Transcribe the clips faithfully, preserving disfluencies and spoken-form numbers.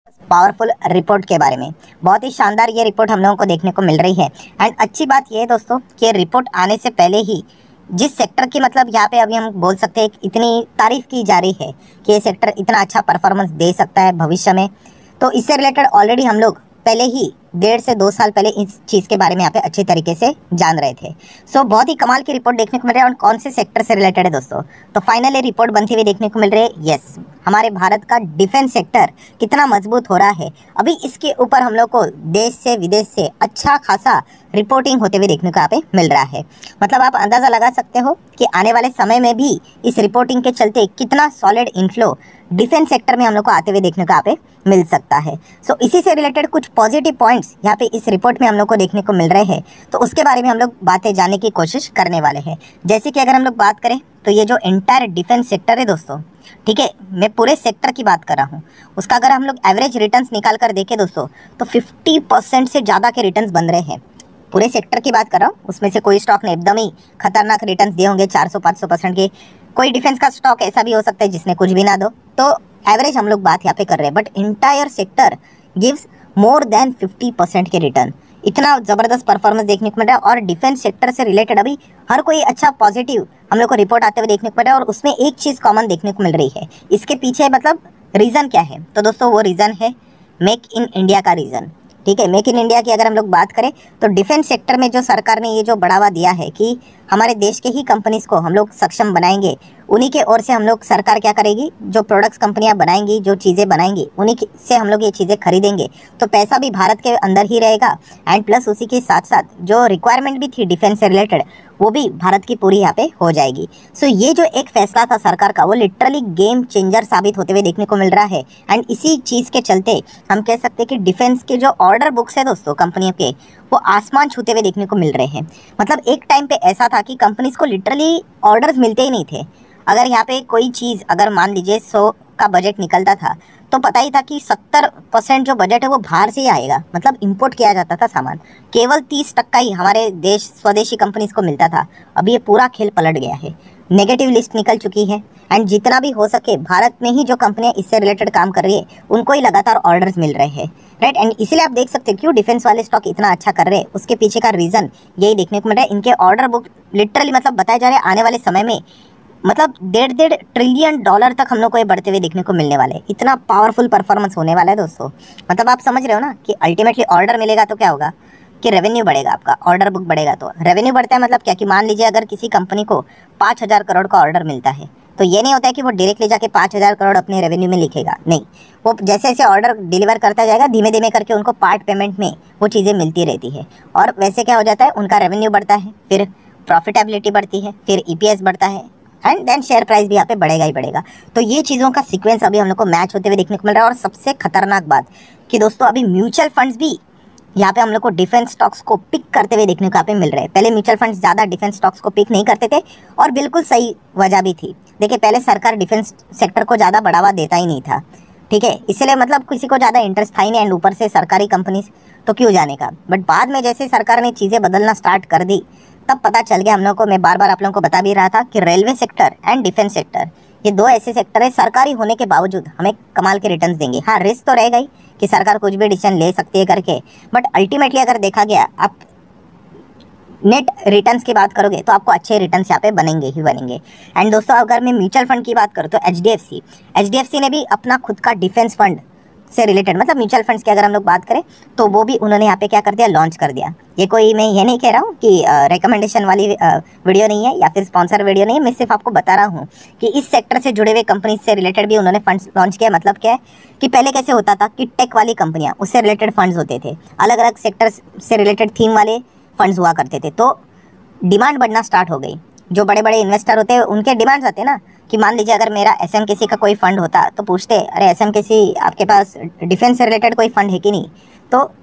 Powerful report के बारे में। बहुत ही शानदार ये रिपोर्ट हम लोगों को देखने को मिल रही है। एंड अच्छी बात ये है दोस्तों कि रिपोर्ट आने से पहले ही जिस सेक्टर की मतलब यहाँ पे अभी हम बोल सकते हैं इतनी तारीफ की जा रही है कि ये सेक्टर इतना अच्छा परफॉर्मेंस दे सकता है भविष्य में, तो इससे रिलेटेड ऑलरेडी हम लोग पहले ही डेढ़ से दो साल पहले इस चीज़ के बारे में यहाँ पे अच्छे तरीके से जान रहे थे। सो so, बहुत ही कमाल की रिपोर्ट देखने को मिल रही है। और कौन से सेक्टर से रिलेटेड है दोस्तों, तो फाइनली रिपोर्ट बनती हुई देखने को मिल रही है। यस, हमारे भारत का डिफेंस सेक्टर कितना मजबूत हो रहा है, अभी इसके ऊपर हम लोग को देश से विदेश से अच्छा खासा रिपोर्टिंग होते हुए देखने को यहाँ पे मिल रहा है। मतलब आप अंदाज़ा लगा सकते हो कि आने वाले समय में भी इस रिपोर्टिंग के चलते कितना सॉलिड इनफ्लो डिफेंस सेक्टर में हम लोग को आते हुए देखने को यहाँ पे मिल सकता है। सो so, इसी से रिलेटेड कुछ पॉजिटिव पॉइंट्स यहाँ पे इस रिपोर्ट में हम लोग को देखने को मिल रहे हैं, तो उसके बारे में हम लोग बातें जानने की कोशिश करने वाले हैं। जैसे कि अगर हम लोग बात करें तो ये जो एंटायर डिफेंस सेक्टर है दोस्तों, ठीक है, मैं पूरे सेक्टर की बात कर रहा हूँ, उसका अगर हम लोग एवरेज रिटर्न्स निकाल कर देखें दोस्तों तो फिफ्टी परसेंट से ज़्यादा के रिटर्न्स बन रहे हैं। पूरे सेक्टर की बात कर रहा हूँ, उसमें से कोई स्टॉक ने एकदम ही खतरनाक रिटर्न्स दिए होंगे चार सौ पाँच सौ परसेंट के, कोई डिफेंस का स्टॉक ऐसा भी हो सकता है जिसने कुछ भी ना दो, तो एवरेज हम लोग बात यहाँ पे कर रहे हैं। But entire sector gives more than fifty percent के रिटर्न, इतना ज़बरदस्त परफॉर्मेंस देखने को मिल रहा है। और डिफेंस सेक्टर से रिलेटेड अभी हर कोई अच्छा पॉजिटिव हम लोग को रिपोर्ट आते हुए देखने को मिल रहा है। और उसमें एक चीज़ कॉमन देखने को मिल रही है, इसके पीछे मतलब रीज़न क्या है, तो दोस्तों वो रीज़न है मेक इन इंडिया का रीज़न। ठीक है, मेक इन इंडिया की अगर हम लोग बात करें तो डिफेंस सेक्टर में जो सरकार ने ये जो बढ़ावा दिया है कि हमारे देश के ही कंपनीज़ को हम लोग सक्षम बनाएंगे, उन्हीं के ओर से हम लोग सरकार क्या करेगी, जो प्रोडक्ट्स कंपनियां बनाएंगी, जो चीज़ें बनाएंगी, उन्हीं से हम लोग ये चीज़ें खरीदेंगे, तो पैसा भी भारत के अंदर ही रहेगा। एंड प्लस उसी के साथ साथ जो रिक्वायरमेंट भी थी डिफेंस से रिलेटेड वो भी भारत की पूरी यहाँ पे हो जाएगी। सो so, ये जो एक फैसला था सरकार का वो लिटरली गेम चेंजर साबित होते हुए देखने को मिल रहा है। एंड इसी चीज़ के चलते हम कह सकते हैं कि डिफेंस के जो ऑर्डर बुक्स है दोस्तों कंपनियों के, वो आसमान छूते हुए देखने को मिल रहे हैं। मतलब एक टाइम पे ऐसा था कि कंपनीज को लिटरली ऑर्डर्स मिलते ही नहीं थे। अगर यहाँ पे कोई चीज़ अगर मान लीजिए सौ का बजट निकलता था तो पता ही था कि सत्तर परसेंट जो बजट है वो बाहर से ही आएगा, मतलब इंपोर्ट किया जाता था सामान, केवल तीस टक्का ही हमारे देश स्वदेशी कंपनीज को मिलता था। अभी ये पूरा खेल पलट गया है, नेगेटिव लिस्ट निकल चुकी है। एंड जितना भी हो सके भारत में ही जो कंपनियां इससे रिलेटेड काम कर रही है उनको ही लगातार ऑर्डर्स मिल रहे हैं, राइट। एंड इसलिए आप देख सकते हैं क्यों डिफेंस वाले स्टॉक इतना अच्छा कर रहे हैं, उसके पीछे का रीज़न यही देखने को मिल रहा है। इनके ऑर्डर बुक लिटरली मतलब बताए जा रहे हैं आने वाले समय में मतलब डेढ़ डेढ़ ट्रिलियन डॉलर तक हम लोग को ये बढ़ते हुए देखने को मिलने वाले हैं। इतना पावरफुल परफॉर्मेंस होने वाला है दोस्तों। मतलब आप समझ रहे हो ना कि अल्टीमेटली ऑर्डर मिलेगा तो क्या होगा कि रेवेन्यू बढ़ेगा, आपका ऑर्डर बुक बढ़ेगा। तो रेवेन्यू बढ़ता है मतलब क्या कि मान लीजिए अगर किसी कंपनी को पाँच हज़ार करोड़ का ऑर्डर मिलता है तो ये नहीं होता है कि वो डायरेक्टली जाके पाँच हज़ार करोड़ अपने रेवेन्यू में लिखेगा, नहीं, वो जैसे जैसे ऑर्डर डिलीवर करता जाएगा धीमे धीमे करके उनको पार्ट पेमेंट में वो चीज़ें मिलती रहती है। और वैसे क्या हो जाता है, उनका रेवेन्यू बढ़ता है, फिर प्रॉफिटेबिलिटी बढ़ती है, फिर ई पी एस बढ़ता है, एंड देन शेयर प्राइस भी यहाँ पे बढ़ेगा ही बढ़ेगा। तो ये चीज़ों का सीक्वेंस अभी हम लोग को मैच होते हुए देखने को मिल रहा है। और सबसे खतरनाक बात कि दोस्तों अभी म्यूचुअल फंड्स भी यहाँ पे हम लोग को डिफेंस स्टॉक्स को पिक करते हुए देखने को यहाँ पे मिल रहे हैं। पहले म्यूचुअल फंड्स ज़्यादा डिफेंस स्टॉक्स को पिक नहीं करते थे और बिल्कुल सही वजह भी थी। देखिए पहले सरकार डिफेंस सेक्टर को ज़्यादा बढ़ावा देता ही नहीं था, ठीक है, इसलिए मतलब किसी को ज़्यादा इंटरेस्ट था ही नहीं। एंड ऊपर से सरकारी कंपनीज तो क्यों जाने का। बट बाद में जैसे सरकार ने चीज़ें बदलना स्टार्ट कर दी तब पता चल गया हम लोग को, मैं बार बार आप लोगों को बता भी रहा था कि railway sector and defence sector ये दो ऐसे सेक्टर है सरकारी होने के बावजूद हमें कमाल के रिटर्न्स देंगे। हाँ, रिस्क तो रहेगा ही कि सरकार कुछ भी डिसीजन ले सकती है करके, बट अल्टीमेटली अगर देखा गया आप नेट रिटर्न्स की बात करोगे तो आपको अच्छे रिटर्न्स यहाँ पे बनेंगे ही बनेंगे। एंड दोस्तों अगर मैं म्यूचुअल फंड की बात करूँ तो H D F C H D F C ने भी अपना खुद का डिफेंस फंड से रिलेटेड मतलब म्यूचुअल फंड्स की अगर हम लोग बात करें तो वो भी उन्होंने यहाँ पे क्या कर दिया, लॉन्च कर दिया। ये कोई मैं ये नहीं कह रहा हूँ कि रिकमेंडेशन वाली आ, वीडियो नहीं है या फिर स्पॉन्सर वीडियो नहीं है, मैं सिर्फ आपको बता रहा हूँ कि इस सेक्टर से जुड़े हुए कंपनी से रिलेटेड भी उन्होंने फंड्स लॉन्च किया। मतलब क्या है कि पहले कैसे होता था कि टेक वाली कंपनियाँ उससे रिलेटेड फंड्स होते थे, अलग अलग सेक्टर से रिलेटेड थीम वाले फंड्स हुआ करते थे, तो डिमांड बढ़ना स्टार्ट हो गई। जो बड़े बड़े इन्वेस्टर होते हैं उनके डिमांड्स आते हैं ना कि मान लीजिए अगर मेरा एस एम के सी का कोई फंड होता तो पूछते अरे एस एम के सी आपके पास डिफेंस से रिलेटेड कोई फंड है कि नहीं, तो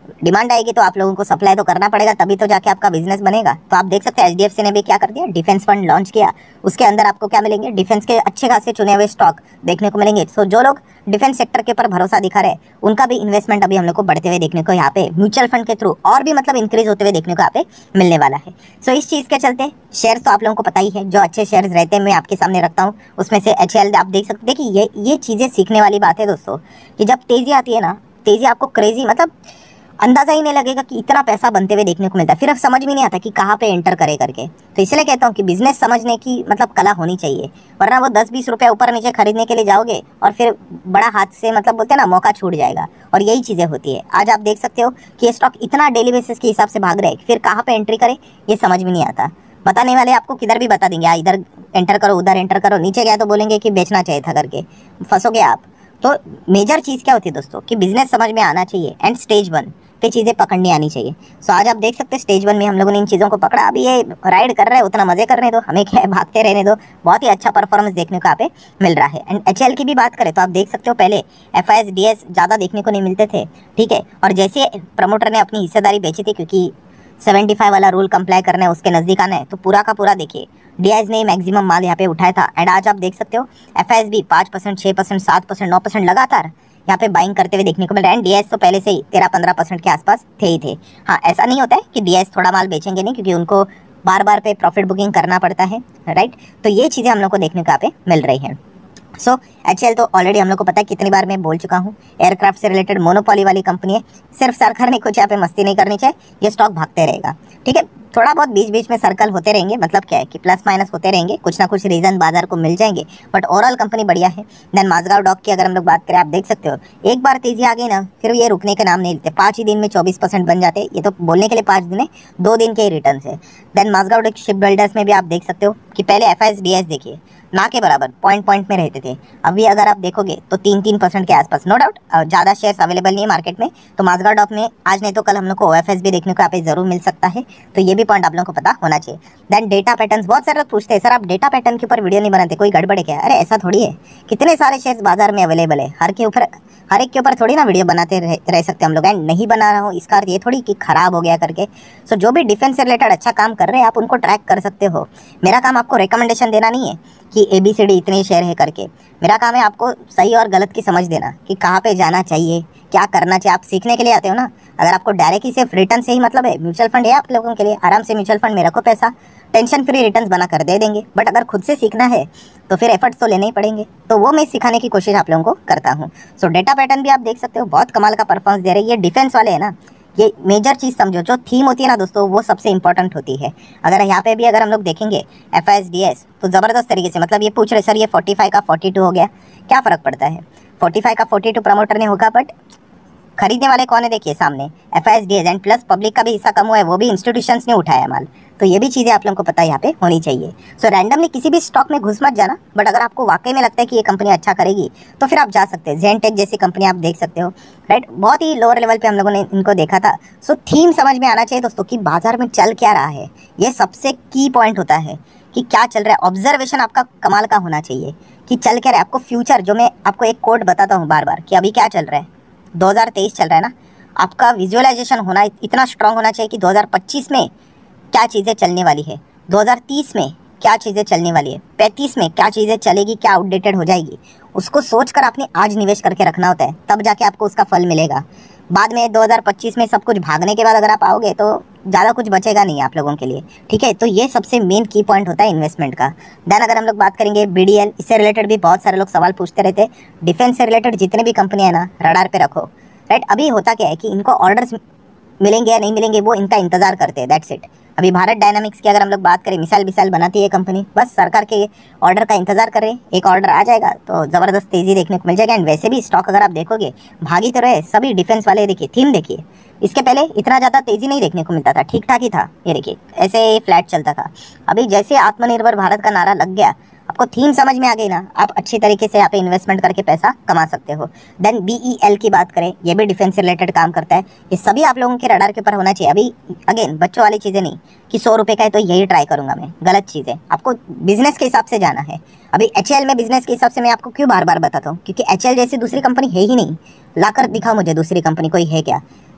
डिमांड आएगी तो आप लोगों को सप्लाई तो करना पड़ेगा, तभी तो जाके आपका बिजनेस बनेगा। तो आप देख सकते हैं एचडीएफसी ने भी क्या कर दिया, डिफेंस फंड लॉन्च किया। उसके अंदर आपको क्या मिलेंगे, डिफेंस के अच्छे खासे चुने हुए स्टॉक देखने को मिलेंगे। सो जो लोग डिफेंस सेक्टर के ऊपर भरोसा दिखा रहे हैं उनका भी इन्वेस्टमेंट अभी हम लोग को बढ़ते हुए देखने को यहाँ पे म्यूचुअल फंड के थ्रू और भी मतलब इंक्रीज होते हुए देखने को यहाँ पे मिलने वाला है। सो इस चीज़ के चलते शेयर्स तो आप लोगों को पता ही है, जो अच्छे शेयर्स रहते हैं मैं आपके सामने रखता हूँ। उसमें से एच एल आप देख सकते, देखिए ये ये चीज़ें सीखने वाली बात है दोस्तों, कि जब तेज़ी आती है ना, तेज़ी आपको क्रेजी मतलब अंदाजा ही नहीं लगेगा कि इतना पैसा बनते हुए देखने को मिलता है, फिर अब समझ में नहीं आता कि कहाँ पे एंटर करे करके। तो इसलिए कहता हूँ कि बिजनेस समझने की मतलब कला होनी चाहिए, वरना वो दस बीस रुपये ऊपर नीचे खरीदने के लिए जाओगे और फिर बड़ा हाथ से मतलब बोलते हैं ना मौका छूट जाएगा, और यही चीज़ें होती है। आज आप देख सकते हो कि ये स्टॉक इतना डेली बेसिस के हिसाब से भाग रहे हैं, फिर कहाँ पर एंट्री करे ये समझ में नहीं आता। बताने वाले आपको किधर भी बता देंगे, इधर एंटर करो उधर एंटर करो, नीचे गया तो बोलेंगे कि बेचना चाहिए था करके, फंसोगे आप। तो मेजर चीज़ क्या होती है दोस्तों, कि बिजनेस समझ में आना चाहिए एंड स्टेज वन पे चीज़ें पकड़नी आनी चाहिए। सो आज आप देख सकते हैं स्टेज वन में हम लोगों ने इन चीज़ों को पकड़ा। अभी ये राइड कर रहे हैं, उतना मजे करने दो, हमें क्या है भागते रहने दो। बहुत ही अच्छा परफॉर्मेंस देखने को यहाँ पे मिल रहा है। एंड एचएल की भी बात करें तो आप देख सकते हो पहले F I S D S ज़्यादा देखने को नहीं मिलते थे, ठीक है। और जैसे प्रमोटर ने अपनी हिस्सेदारी बेची थी, क्योंकि सेवेंटी फाइव वाला रूल कंप्लाई करना है, उसके नज़दीक आना है, तो पूरा का पूरा देखिए डीआईज ने मैक्सिमम माल यहाँ पे उठाया था। एंड आज आप देख सकते हो एफ आई एस भी पाँच परसेंट छः परसेंट सात परसेंट नौ परसेंट लगातार यहाँ पे बाइंग करते हुए देखने को मिल रहा है। एंड डीएस तो पहले से ही तेरह पंद्रह परसेंट के आसपास थे ही थे। हाँ, ऐसा नहीं होता है कि डीएस थोड़ा माल बेचेंगे नहीं, क्योंकि उनको बार बार पे प्रॉफिट बुकिंग करना पड़ता है, राइट। तो ये चीज़ें हम लोग को देखने को यहाँ पे मिल रही हैं। सो एच एल तो ऑलरेडी हम लोग को पता है, कितनी बार मैं बोल चुका हूँ, एयरक्राफ्ट से रिलेटेड मोनोपोली वाली कंपनी है। सिर्फ सरकार ने कुछ यहाँ पे मस्ती नहीं करनी चाहिए, ये स्टॉक भागते रहेगा, ठीक है। थोड़ा बहुत बीच बीच में सर्कल होते रहेंगे, मतलब क्या है कि प्लस माइनस होते रहेंगे, कुछ ना कुछ रीजन बाजार को मिल जाएंगे, बट ओवरऑल कंपनी बढ़िया है। देन माझगांव डॉक की अगर हम लोग बात करें, आप देख सकते हो एक बार तेजी आ गई ना, फिर ये रुकने का नाम नहीं लेते। पाँच ही दिन में चौबीस परसेंट बन जाते, ये तो बोलने के लिए पाँच दिन है, दो दिन के रिटर्न है। Then Mazagon dock shipbuilders में भी आप देख सकते हो कि पहले F I S D S देखिए ना के बराबर पॉइंट पॉइंट में रहते थे, अभी अगर आप देखोगे तो तीन तीन परसेंट के आसपास। नो डाउट ज़्यादा शेयर्स अवेलेबल नहीं है मार्केट में, तो माझगांव डॉक में आज नहीं तो कल हम लोग को ओ एफ एस भी देखने को यहाँ पे जरूर मिल सकता है। तो ये भी पॉइंट आप लोगों को पता होना चाहिए। देन डेटा पैटर्न्स, बहुत सारे लोग पूछते हैं सर आप डेटा पैटर्न के ऊपर वीडियो नहीं बनाते, कोई गड़बड़ है क्या? अरे ऐसा थोड़ी है, कितने सारे शेयर्स बाजार में अवेलेबल है, हर के ऊपर हर एक के ऊपर थोड़ी ना वीडियो बनाते रह, रह सकते हम लोग। एंड नहीं बना रहा हूँ इसका अर्थ ये थोड़ी कि खराब हो गया करके। सो जो भी डिफेंस से रिलेटेड अच्छा काम कर रहे हैं आप उनको ट्रैक कर सकते हो। मेरा काम आपको रिकमेंडेशन देना नहीं है कि ए बी सी डी इतने शेयर है करके, मेरा काम है आपको सही और गलत की समझ देना कि कहाँ पे जाना चाहिए, क्या करना चाहिए। आप सीखने के लिए आते हो ना, अगर आपको डायरेक्ट ही सिर्फ रिटर्न से ही मतलब है, म्यूचुअल फंड है आप लोगों के लिए, आराम से म्यूचुअल फंड में रखो पैसा, टेंशन फ्री रिटर्न्स बना कर दे देंगे। बट अगर खुद से सीखना है तो फिर एफर्ट्स तो लेने ही पड़ेंगे, तो वो मैं सिखाने की कोशिश आप लोगों को करता हूँ। सो डेटा पैटर्न भी आप देख सकते हो, बहुत कमाल का परफॉर्मेंस दे रही है। ये डिफेंस वाले है ना, ये मेजर चीज़ समझो, जो थीम होती है ना दोस्तों, वो सबसे इंपॉर्टेंट होती है। अगर यहाँ पे भी अगर हम लोग देखेंगे F I S D S, तो ज़बरदस्त तरीके से, मतलब ये पूछ रहे सर ये फोर्टी फाइव का फोर्टी टू हो गया, क्या फ़र्क पड़ता है? फोर्टी फाइव का फोर्टी टू प्रमोटर ने होगा, बट खरीदने वाले कौन है देखिए सामने, F I S D S. And plus public का भी हिस्सा कम हुआ है, वो भी इंस्टीट्यूशंस ने उठाया माल। तो ये भी चीज़ें आप लोगों को पता यहाँ पे होनी चाहिए। सो so, रैंडमली किसी भी स्टॉक में घुस मत जाना, बट अगर आपको वाकई में लगता है कि ये कंपनी अच्छा करेगी तो फिर आप जा सकते हैं। ज़ेनटेक जैसी कंपनी आप देख सकते हो, राइट, बहुत ही लोअर लेवल पे हम लोगों ने इनको देखा था। सो so, थीम समझ में आना चाहिए दोस्तों कि बाजार में चल क्या रहा है, ये सबसे की पॉइंट होता है कि क्या चल रहा है। ऑब्जर्वेशन आपका कमाल का होना चाहिए कि चल क्या रहा है। आपको फ्यूचर, जो मैं आपको एक कोड बताता हूँ बार बार कि अभी क्या चल रहा है, दो हज़ार तेईस चल रहा है ना, आपका विजुअलाइजेशन होना इतना स्ट्रांग होना चाहिए कि दो हज़ार पच्चीस में क्या चीज़ें चलने वाली है, दो हज़ार तीस में क्या चीज़ें चलने वाली है, पैंतीस में क्या चीज़ें चलेगी, क्या आउटडेटेड हो जाएगी, उसको सोचकर आपने आज निवेश करके रखना होता है, तब जाके आपको उसका फल मिलेगा। बाद में दो हज़ार पच्चीस में सब कुछ भागने के बाद अगर आप आओगे तो ज़्यादा कुछ बचेगा नहीं आप लोगों के लिए, ठीक है। तो ये सबसे मेन की पॉइंट होता है इन्वेस्टमेंट का। देन अगर हम लोग बात करेंगे बी डी एल, इससे रिलेटेड भी बहुत सारे लोग सवाल पूछते रहते हैं। डिफेंस से रिलेटेड जितने भी कंपनियाँ हैं ना, रडार पे रखो, राइट। अभी होता क्या है कि इनको ऑर्डर्स मिलेंगे या नहीं मिलेंगे वो इनका इंतजार करते हैं, दैट्स इट। अभी भारत डायनामिक्स की अगर हम लोग बात करें, मिसाइल विसाइल बनाती है कंपनी, बस सरकार के ऑर्डर का इंतजार कर रहे हैं। एक ऑर्डर आ जाएगा तो ज़बरदस्त तेज़ी देखने को मिल जाएगा। एंड वैसे भी स्टॉक अगर आप देखोगे भागी तो रहे सभी डिफेंस वाले। देखिए थीम देखिए, इसके पहले इतना ज़्यादा तेज़ी नहीं देखने को मिलता था, ठीक ठाक ही था, ये देखिए ऐसे फ्लैट चलता था। अभी जैसे आत्मनिर्भर भारत का नारा लग गया, आपको थीम समझ में आ गई ना, आप अच्छी तरीके से यहाँ पे इन्वेस्टमेंट करके पैसा कमा सकते हो। देन बी ई एल की बात करें, ये भी डिफेंस से रिलेटेड काम करता है। ये सभी आप लोगों के रडार के ऊपर होना चाहिए। अभी अगेन बच्चों वाली चीज़ें नहीं कि सौ रुपये का है तो यही ट्राई करूंगा मैं, गलत चीज़ है। आपको बिजनेस के हिसाब से जाना है। अभी एच एल में बिजनेस के हिसाब से मैं आपको क्यों बार बार बताता हूँ, क्योंकि एच एल जैसी दूसरी कंपनी है ही नहीं। लाकर दिखा मुझे दूसरी कंपनी कोई है क्या।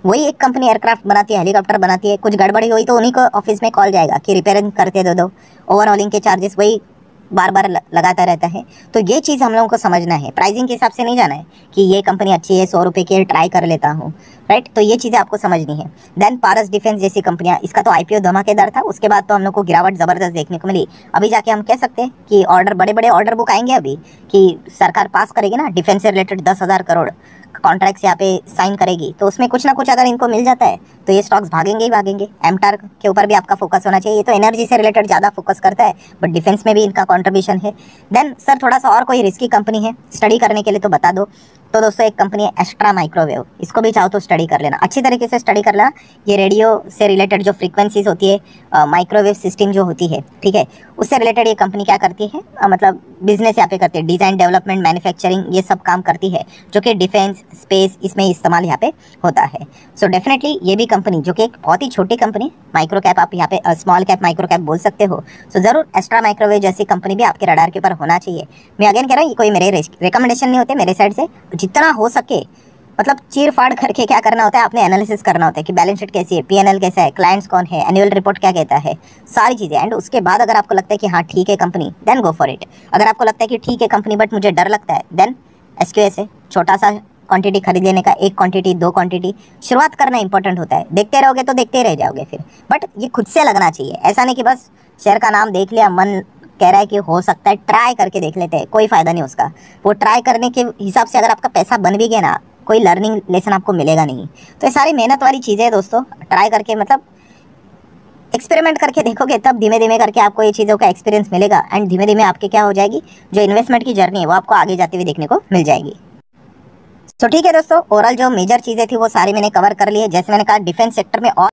वही एक कंपनी एयरक्राफ्ट बनाती है, हेलीकॉप्टर बनाती है, कुछ गड़बड़ी हुई तो उन्हीं को ऑफिस में कॉल जाएगा कि रिपेयरिंग करके दे दो, ओवरहॉलिंग के चार्जेस वही बार बार लगाता रहता है। तो ये चीज़ हम लोगों को समझना है, प्राइसिंग के हिसाब से नहीं जाना है कि ये कंपनी अच्छी है, सौ रुपये की ट्राई कर लेता हूँ, राइट। तो ये चीज़ें आपको समझनी है। देन पारस डिफेंस जैसी कंपनियां, इसका तो आईपीओ धमाकेदार था, उसके बाद तो हम लोग को गिरावट ज़बरदस्त देखने को मिली। अभी जाके हम कह सकते हैं कि ऑर्डर, बड़े बड़े ऑर्डर बुक आएंगे अभी, कि सरकार पास करेगी ना डिफेंस से रिलेटेड दस हज़ार करोड़ कॉन्ट्रैक्ट्स यहाँ पे साइन करेगी, तो उसमें कुछ ना कुछ अगर इनको मिल जाता है तो ये स्टॉक्स भागेंगे ही भागेंगे। एमटार के ऊपर भी आपका फोकस होना चाहिए, ये तो एनर्जी से रिलेटेड ज़्यादा फोकस करता है, बट डिफेंस में भी इनका कॉन्ट्रीब्यूशन है। देन सर थोड़ा सा और कोई रिस्की कंपनी है स्टडी करने के लिए तो बता दो। तो दोस्तों एक कंपनी है एस्ट्रा माइक्रोवेव, इसको भी चाहो तो स्टडी कर लेना, अच्छी तरीके से स्टडी कर लेना। ये रेडियो से रिलेटेड जो फ्रीक्वेंसीज होती है, माइक्रोवेव सिस्टम जो होती है, ठीक है, उससे रिलेटेड ये कंपनी क्या करती है, आ, मतलब बिजनेस यहाँ पे करती है, डिज़ाइन, डेवलपमेंट, मैन्युफैक्चरिंग, ये सब काम करती है, जो कि डिफेंस, स्पेस, इसमें इस्तेमाल यहाँ पे होता है। सो डेफिनेटली ये भी कंपनी, जो कि एक बहुत ही छोटी कंपनी, माइक्रो कैप, आप यहाँ पे स्मॉल कैप माइक्रो कैप बोल सकते हो। सो ज़रूर एस्ट्रा माइक्रोवेव जैसी कंपनी भी आपके रडार के ऊपर होना चाहिए। मैं अगेन कह रहा हूँ, ये कोई मेरे रिकमेंडेशन नहीं होते मेरे साइड से, जितना हो सके मतलब चीर फाड़ करके क्या करना होता है, आपने एनालिसिस करना होता है कि बैलेंस शीट कैसी है, पीएनएल कैसा है, क्लाइंट्स कौन है, एनुअल रिपोर्ट क्या कहता है, सारी चीज़ें। एंड उसके बाद अगर आपको लगता है कि हाँ ठीक है company, then go for it. अगर आपको लगता है कि ठीक है कंपनी बट मुझे डर लगता है, देन एसक्यूएस है, छोटा सा क्वांटिटी खरीद लेने का, एक क्वांटिटी, दो क्वांटिटी, शुरुआत करना इंपॉर्टेंट होता है। देखते रहोगे तो देखते रह जाओगे फिर, बट ये खुद से लगना चाहिए, ऐसा नहीं कि बस शेयर का नाम देख लिया, मन कह रहा है कि हो सकता है, ट्राई करके देख लेते हैं, कोई फ़ायदा नहीं उसका। वो ट्राई करने के हिसाब से अगर आपका पैसा बन भी गया ना, कोई लर्निंग लेसन आपको मिलेगा नहीं। तो ये सारी मेहनत वाली चीज़ें हैं दोस्तों, ट्राई करके मतलब एक्सपेरिमेंट करके देखोगे, तब धीमे धीमे करके आपको ये चीज़ों का एक्सपीरियंस मिलेगा। एंड धीमे धीमे आपके क्या हो जाएगी, जो इन्वेस्टमेंट की जर्नी है वो आपको आगे जाते हुए देखने को मिल जाएगी। तो ठीक है दोस्तों, ओवरऑल जो मेजर चीज़ें थी वो सारी मैंने कवर कर ली है। जैसे मैंने कहा डिफेंस सेक्टर में और